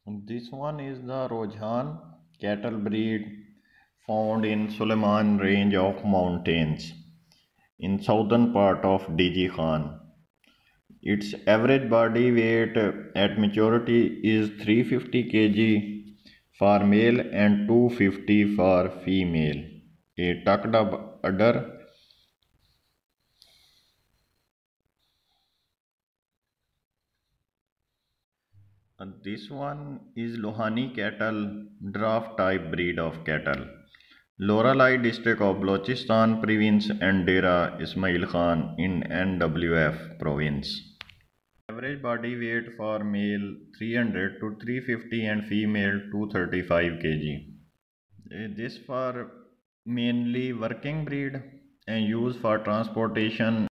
This one is the Rojhan cattle breed found in Suleiman range of mountains in southern part of DG Khan. Its average body weight at maturity is 350 kg for male and 250 for female. A tucked udder. This one is Lohani cattle, draft type breed of cattle. Loralai district of Balochistan province and Dera Ismail Khan in NWF province. Average body weight for male 300 to 350 and female 235 kg. This for mainly working breed and used for transportation